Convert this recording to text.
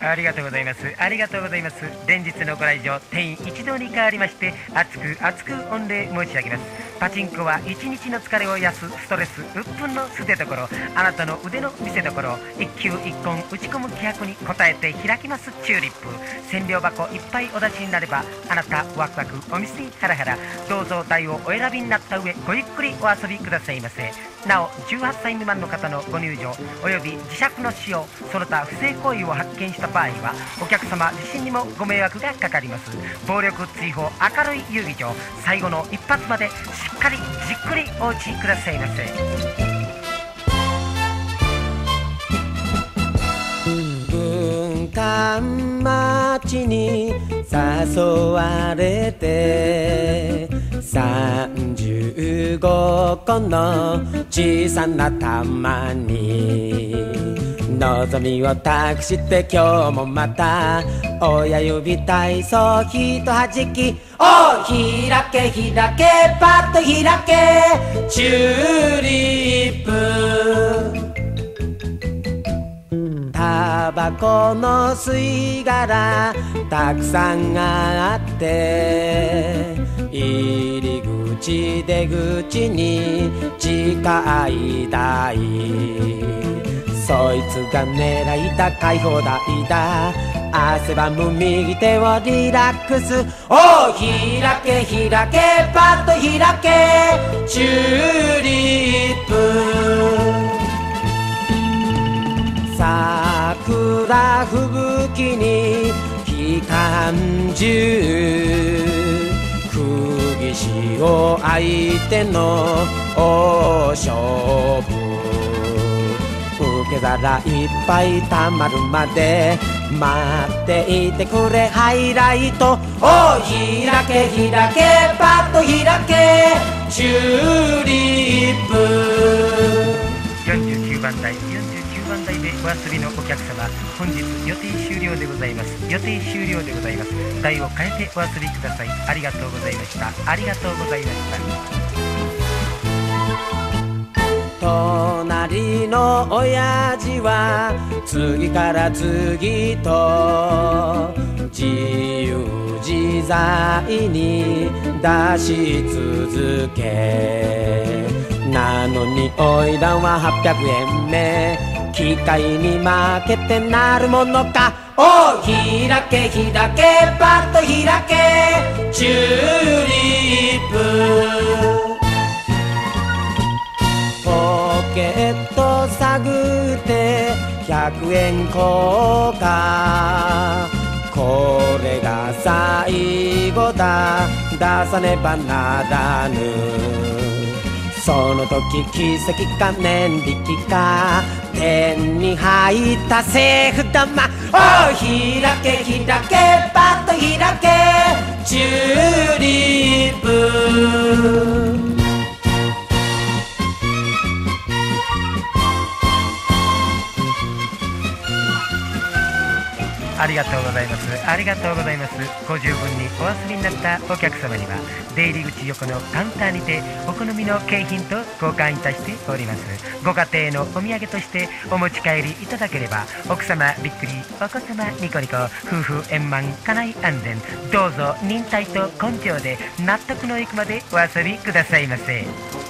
ありがとうございます。ありがとうございます。連日のご来場、定員一同に変わりまして、熱く熱く御礼申し上げます。パチンコは一日の疲れを癒すストレス鬱憤の捨てどころ、あなたの腕の見せどころ、一球一本打ち込む気迫に応えて開きますチューリップ。千両箱いっぱいお出しになれば、あなたワクワク、お店ハラハラ。どうぞ台をお選びになった上、ごゆっくりお遊びくださいませ。なお、18歳未満の方のご入場および磁石の使用、その他不正行為を発見した場合は、お客様自身にもご迷惑がかかります。暴力追放明るい遊技場、最後の一発までしっかりじっくりお打ちくださいませ。 軍艦町に誘われて35個の小さな玉に望みを託して今日もまた親指体操ひとはじきお開け開けパッと開けチューリップタバコの吸い殻たくさんあって入り口出口に近い台そいつが狙いた買い放題だ汗ばむ右手をリラックスお開け開けパッと開けチューリップ桜吹雪に機関銃釘潮相手の大勝負受け皿いっぱいたまるまで待っていてくれハイライトお開け開けパッと開けチューリップ 49番台49番台でお遊びのお客様、本日予定終了でございます。予定終了でございます。台を変えてお遊びください。ありがとうございました。ありがとうございました。 隣の親父は次から次と自由自在に出し続けなのにおいらは800円目機械に負けてなるものかお開け開けパッと開けチューリップポケット探って100円硬貨これが最後だ出さねばならぬその時奇跡か念力か手に入ったセーフ玉お開け開けパッと開けチューリップありがとうございます。ありがとうございます。ご十分にお遊びになったお客様には出入り口横のカウンターにてお好みの景品と交換いたしております。ご家庭のお土産としてお持ち帰りいただければ奥様びっくりお子様ニコニコ夫婦円満家内安全どうぞ忍耐と根性で納得のいくまでお遊びくださいませ。